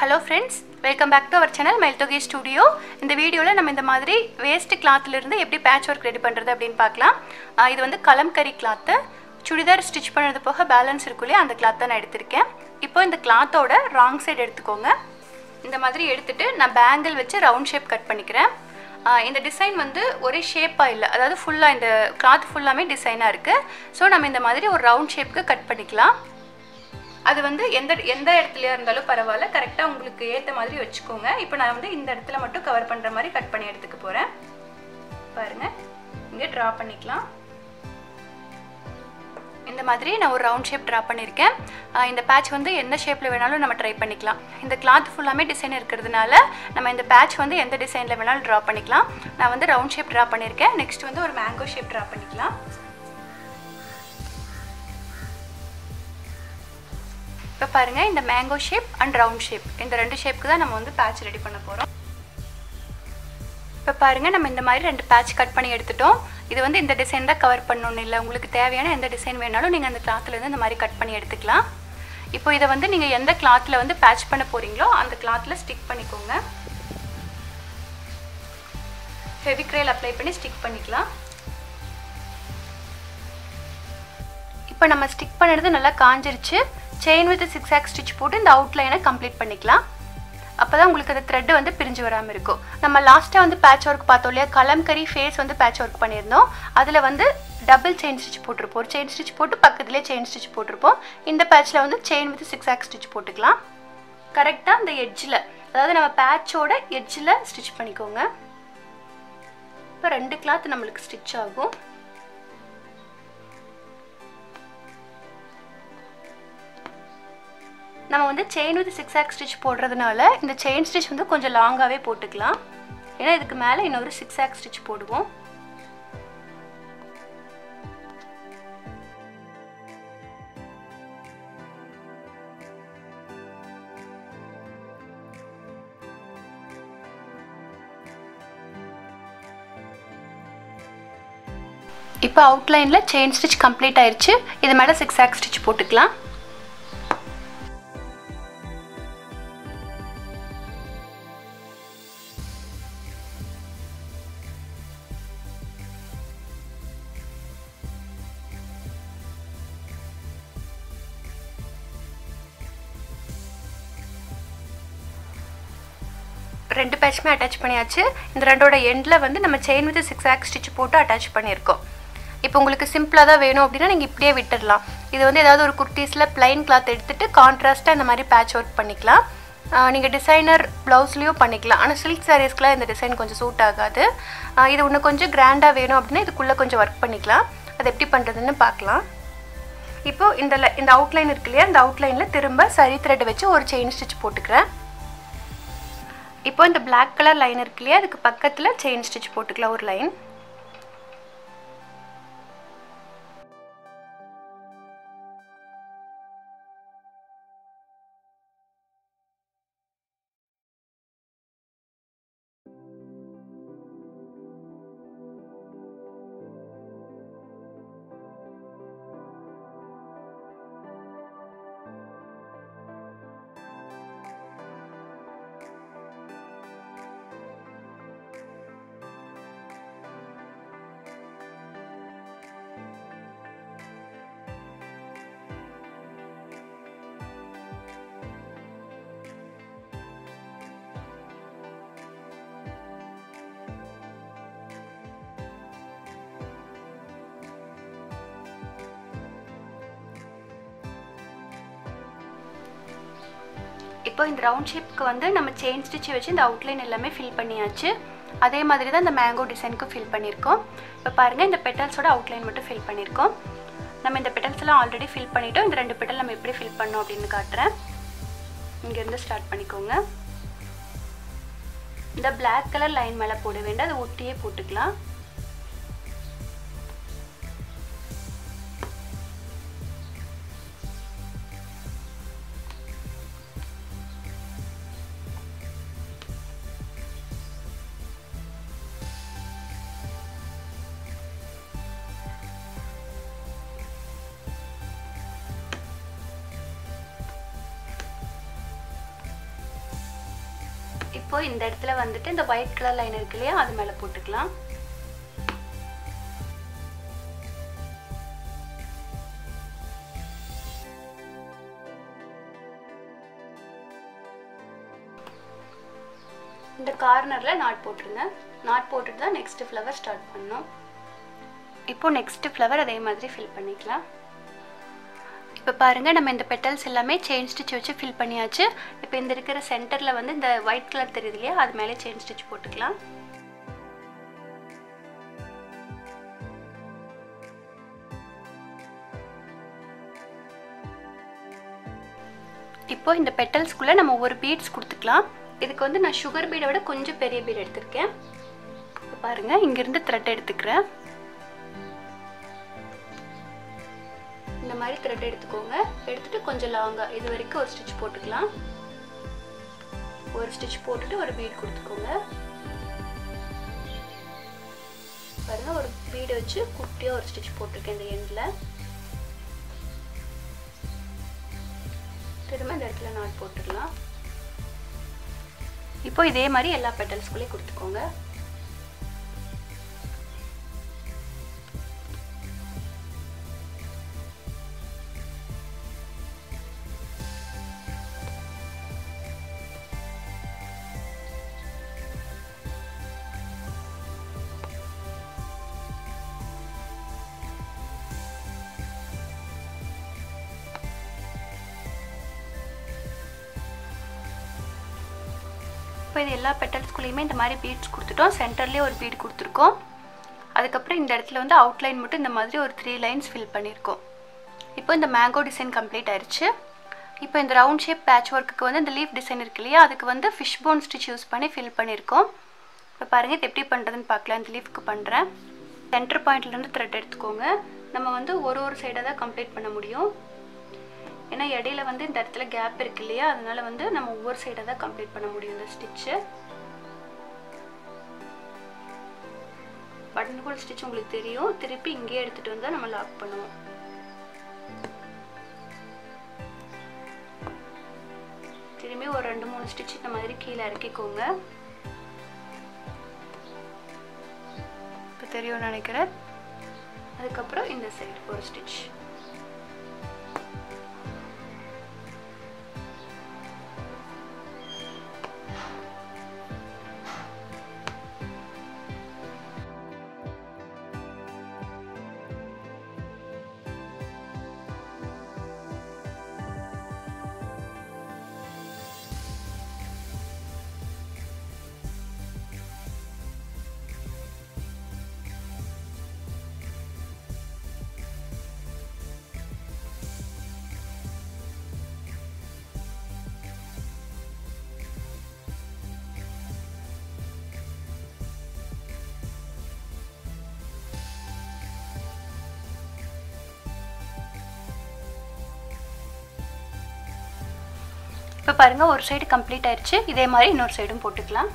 Hello friends, welcome back to our channel Mailtoge Studio. இந்த வீடியோல நம்ம இந்த மாதிரி வேஸ்ட் கிளாத்ல இருந்து எப்படி பேட்ச் வர்க் ரெடி பண்றது அப்படினு பார்க்கலாம். இது வந்து கலம்கரி கிளாத். சுடிதார் ஸ்டிட்ச் பண்ணது போக பேலன்ஸ் இருக்குல அந்த கிளாத் நான் எடுத்துர்க்கேன். இப்போ இந்த கிளாத்தோட ராங் சைடு எடுத்துக்கோங்க. இந்த மாதிரி எடுத்துட்டு நான் பேங்கிள் வச்சு ரவுண்ட் ஷேப் கட் பண்ணிக்கிறேன். இந்த டிசைன் வந்து ஒரே ஷேப்பா இல்ல. அதாவது ஃபுல்லா இந்த கிளாத் ஃபுல்லாமே டிசைனா இருக்கு. சோ நம்ம இந்த மாதிரி ஒரு ரவுண்ட் ஷேப்க்கு கட் பண்ணிக்கலாம். அது வந்து எந்த இடத்துலயா இருந்தாலும் பரவாயில்லை, கரெக்டா உங்களுக்கு ஏத்த மாதிரி வெச்சுக்கோங்க. இப்போ நான் வந்து இந்த இடத்துல மட்டும் கவர் பண்ற மாதிரி கட் பண்ணி எடுத்துக்க போறேன். பாருங்க, இங்க டிரா பண்ணிக்கலாம். இந்த மாதிரி நான் ஒரு ரவுண்ட் ஷேப் டிரா பண்ணிருக்கேன். இந்த பேட்ச் வந்து எந்த ஷேப்ல வேணாலும் நம்ம ட்ரை பண்ணிக்கலாம். இந்த கிளாத் ஃபுல்லாமே டிசைன் இருக்குிறதுனால நம்ம இந்த பேட்ச் வந்து எந்த டிசைன்ல வேணாலும் டிரா பண்ணிக்கலாம். நான் வந்து ரவுண்ட் ஷேப் டிரா பண்ணிருக்கேன். நெக்ஸ்ட் வந்து ஒரு மேங்கோ ஷேப் டிரா பண்ணிக்கலாம். இப்போ பாருங்க, இந்த mango shape and round shape இந்த ரெண்டு ஷேப்க்கு தான் நம்ம வந்து பேட்ச் ரெடி பண்ண போறோம். இப்போ பாருங்க, நம்ம இந்த மாதிரி ரெண்டு பேட்ச் கட் பண்ணி எடுத்துட்டோம். இது வந்து இந்த டிசைன் தான் கவர் பண்ணனும் இல்ல, உங்களுக்கு தேவையான எந்த டிசைன் வேணாலும் நீங்க அந்த கிளாத்ல இருந்து இந்த மாதிரி கட் பண்ணி எடுத்துக்கலாம். இப்போ இத வந்து நீங்க எந்த கிளாத்ல வந்து பேட்ச் பண்ண போறீங்களோ அந்த கிளாத்ல ஸ்டிக் பண்ணிக்கோங்க. ஃபெவிக்ரில் அப்ளை பண்ணி ஸ்டிக் பண்ணிக்கலாம். இப்போ நம்ம ஸ்டிக் பண்ணது நல்லா காஞ்சிருச்சு. செயின் வித் zigzag ஸ்டிட்ச் போட்டு இந்த அவுட்லைனை கம்ப்ளீட் பண்ணிக்கலாம். அப்பதான் உங்களுக்கு அந்த த்ரெட் வந்து பிரிஞ்சு வராம இருக்கும். நம்ம லாஸ்டா வந்து பேட்ச் வர்க் பார்த்தோம் இல்லையா, கலம்கரி ஃபேஸ் வந்து பேட்ச் வர்க் பண்ணியிருந்தோம். அதுல வந்து டபுள் செயின் ஸ்டிட்ச் போட்டிருப்போம். ஒரு செயின் ஸ்டிட்ச் போட்டு பக்கத்துலேயே செயின் ஸ்டிட்ச் போட்டிருப்போம். இந்த பேட்ச்ல வந்து செயின் வித் zigzag ஸ்டிட்ச் போட்டுக்கலாம். கரெக்டா அந்த எட்ஜ்ல, அதாவது நம்ம பேட்சோட எட்ஜ்ல ஸ்டிட்ச் பண்ணிக்கோங்க. இப்போ ரெண்டு கிளாத் நம்மளுக்கு ஸ்டிட்ச் ஆகும். நம்ம வந்து செயின் வித் zigzag ஸ்டிட்ச் போடுறதுனால இந்த செயின் ஸ்டிட்ச் வந்து கொஞ்சம் லாங்காவே போட்டுக்கலாம். ஏன்னா இதுக்கு மேல இன்னொரு zigzag ஸ்டிட்ச் போடுவோம். இப்போ அவுட்லைன்ல செயின் ஸ்டிட்ச் கம்ப்ளீட் ஆயிருச்சு. இது மேல zigzag ஸ்டிட்ச் போட்டுக்கலாம். ரெண்டு பேட்ச்மே அட்டாச் பண்ணியாச்சு. இந்த ரெண்டோட எண்ட்ல வந்து நம்ம செயின் வித் zigzag ஸ்டிட்ச் போட்டு அட்டாச் பண்ணியிருக்கோம். இப்போ உங்களுக்கு சிம்பிளா தான் வேணும் அப்படின்னா நீங்க இப்படியே விட்டுடலாம். இது வந்து ஏதாவது ஒரு குர்தீஸ்ல பிளைன் கிளாத் எடுத்துட்டு கான்ட்ராஸ்டா இந்த மாதிரி பேட்ச் ஒர்க் பண்ணிக்கலாம். நீங்க டிசைனர் பிளவுஸ்லயும் பண்ணிக்கலாம். ஆனா சில்க் சாரீஸ்க்குலாம் இந்த டிசைன் கொஞ்சம் சூட் ஆகாது. இது இன்னும் கொஞ்சம் கிராண்டா வேணும் அப்படின்னா இதுக்குள்ள கொஞ்சம் ஒர்க் பண்ணிக்கலாம். அது எப்படி பண்றதுன்னு பார்க்கலாம். இப்போ இந்த அவுட்லைன் இருக்கு இல்லையா, இந்த அவுட்லைன்ல திரும்ப சரி த்ரெட் வச்சு ஒரு செயின் ஸ்டிட்ச் போட்டுக்கிறேன். இப்போ இந்த Black கலர் லைன் இருக்கு இல்லையா, அதுக்கு பக்கத்துல செயின் ஸ்டிட்ச் போட்டுக்கலாம் ஒரு லைன். இப்போ இந்த ரவுண்ட் ஷேப்க்கு வந்து நம்ம செயின் ஸ்டிட்ச் வச்சு இந்த அவுட்லைன் எல்லாமே ஃபில் பண்ணியாச்சு. அதே மாதிரி தான் இந்த மேங்கோ டிசைனுக்கு ஃபில் பண்ணியிருக்கோம். இப்போ பாருங்க, இந்த பெட்டல்ஸோட அவுட்லைன் மட்டும் ஃபில் பண்ணியிருக்கோம். நம்ம இந்த பெட்டல்ஸ் எல்லாம் ஆல்ரெடி ஃபில் பண்ணிட்டோம். இந்த ரெண்டு பெட்டல் நம்ம எப்படி ஃபில் பண்ணோம் அப்படின்னு காட்டுறேன். இங்கேருந்து ஸ்டார்ட் பண்ணிக்கோங்க. இந்த Black கலர் லைன் மேலே போட வேண்டாம், அதை ஒட்டியே போட்டுக்கலாம். இப்போ இந்த இடத்துல வந்துட்டு இந்த ஒயிட் கலர் லைன் இருக்கு இல்லையா, அது மேலே போட்டுக்கலாம். இந்த கார்னரில் நாட் போட்டுருங்க. நாட் போட்டுட்டு தான் நெக்ஸ்ட் ஃப்ளவர் ஸ்டார்ட் பண்ணணும். இப்போ நெக்ஸ்ட் ஃப்ளவர் அதே மாதிரி ஃபில் பண்ணிக்கலாம். இப்போ பாருங்கள், நம்ம இந்த பெட்டல்ஸ் எல்லாமே செயின் ஸ்டிச் வச்சு ஃபில் பண்ணியாச்சு. இப்போ இந்த இருக்கிற சென்டரில் வந்து இந்த ஒயிட் கலர் தெரியுது இல்லையா, அது மேலே செயின் ஸ்டிச் போட்டுக்கலாம். இப்போ இந்த பெட்டல்ஸ்குள்ளே நம்ம ஒவ்வொரு பீட்ஸ் கொடுத்துக்கலாம். இதுக்கு வந்து நான் சுகர் பீடை விட கொஞ்சம் பெரிய பீட் எடுத்திருக்கேன். இப்போ பாருங்கள், இங்கேருந்து த்ரெட் எடுத்துக்கிறேன். இந்த மாதிரி த்ரெட் எடுத்துக்கோங்க. எடுத்துட்டு கொஞ்சம் லாங்காக இது வரைக்கும் ஒரு ஸ்டிச் போட்டுக்கலாம். ஒரு ஸ்டிச் போட்டுட்டு ஒரு பீட் கொடுத்துக்கோங்க. பாருங்கள், ஒரு பீடை வச்சு குட்டியாக ஒரு ஸ்டிச் போட்டிருக்கேன் இந்த எண்டில். திரும்ப இந்த இடத்துல நாட் போட்டுடலாம். இப்போ இதே மாதிரி எல்லா பெட்டல்ஸ்குள்ளே கொடுத்துக்கோங்க. இப்போ இது எல்லா பெட்டல்ஸ்குள்ளேயுமே இந்த மாதிரி பீட்ஸ் கொடுத்துட்டோம். சென்டர்லேயே ஒரு பீட் கொடுத்துருக்கோம். அதுக்கப்புறம் இந்த இடத்துல வந்து அவுட்லைன் மட்டும் இந்த மாதிரி ஒரு 3 லைன்ஸ் ஃபில் பண்ணியிருக்கோம். இப்போ இந்த மேங்கோ டிசைன் கம்ப்ளீட் ஆயிடுச்சு. இப்போ இந்த ரவுண்ட் ஷேப் பேட்ச் ஒர்க்குக்கு வந்து இந்த லீஃப் டிசைன் இருக்கு இல்லையா, அதுக்கு வந்து ஃபிஷ் போன் ஸ்டிச் யூஸ் பண்ணி ஃபில் பண்ணியிருக்கோம். இப்போ பாருங்கள், இது எப்படி பண்ணுறதுன்னு பார்க்கலாம். இந்த லீஃப்க்கு பண்ணுறேன். சென்டர் பாயிண்ட்லேருந்து த்ரெட் எடுத்துக்கோங்க. நம்ம வந்து ஒரு சைடாக தான் கம்ப்ளீட் பண்ண முடியும். ஏன்னா இடையில வந்து இந்த இடத்துல கேப் இருக்கு இல்லையா, அதனால வந்து நம்ம ஒவ்வொரு சைடாக தான் கம்ப்ளீட் பண்ண முடியும் இந்த ஸ்டிச்சு. பட்டன் ஹோல் ஸ்டிச் உங்களுக்கு தெரியும். திருப்பி இங்கேயே எடுத்துகிட்டு வந்து நம்ம லாக் பண்ணுவோம். திரும்பி ஒரு 2-3 ஸ்டிச் இந்த மாதிரி கீழே இறக்கிக்கோங்க. இப்போ தெரியும் நினைக்கிறேன். அதுக்கப்புறம் இந்த சைடு ஒரு ஸ்டிச். இப்போ பாருங்கள், ஒரு சைடு கம்ப்ளீட் ஆயிடுச்சு. இதே மாதிரி இன்னொரு சைடும் போட்டுக்கலாம்.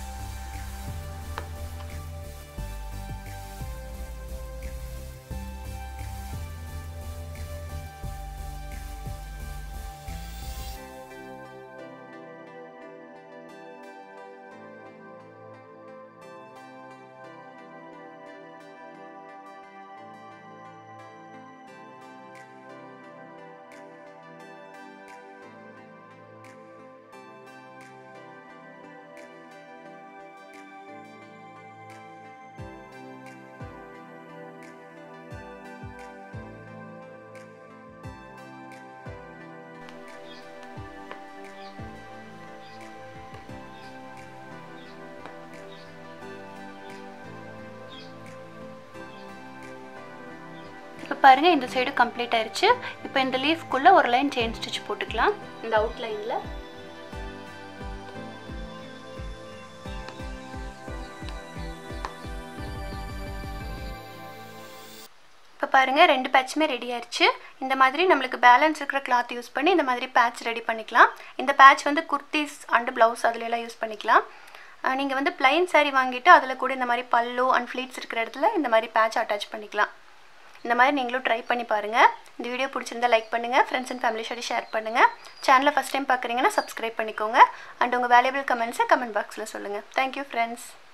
இப்போ பாருங்கள், இந்த சைடு கம்ப்ளீட் ஆயிடுச்சு. இப்போ இந்த லீஃப்குள்ளே ஒரு லைன் செயின் ஸ்டிச் போட்டுக்கலாம். இந்த அவுட் லைனில் இப்போ பாருங்கள், 2 பேட்சுமே ரெடி ஆயிடுச்சு. இந்த மாதிரி நம்மளுக்கு பேலன்ஸ் இருக்கிற கிளாத் யூஸ் பண்ணி இந்த மாதிரி பேட்ச் ரெடி பண்ணிக்கலாம். இந்த பேட்ச் வந்து குர்த்திஸ் அண்ட் ப்ளவுஸ் அதுலலாம் யூஸ் பண்ணிக்கலாம். நீங்கள் வந்து பிளைன் சாரீ வாங்கிட்டு அதில் கூட இந்த மாதிரி பல்லு அண்ட் ஃப்ளீட்ஸ் இருக்கிற இடத்துல இந்த மாதிரி பேட்ச் அட்டாச் பண்ணிக்கலாம். இந்த மாதிரி நீங்களும் ட்ரை பண்ணி பாருங்கள். இந்த வீடியோ பிடிச்சிருந்தா லைக் பண்ணுங்கள், ஃப்ரெண்ட்ஸ் அண்ட் ஃபேமிலிஸோட ஷேர் பண்ணுங்கள். சேனலை ஃபஸ்ட் டைம் பார்க்குறீங்கன்னா சப்ஸ்கிரைப் பண்ணிக்கோங்க. அண்ட் உங்கள் வேல்யூபிள் கமெண்ட்ஸை கமெண்ட் பாக்ஸில் சொல்லுங்கள். Thank you friends.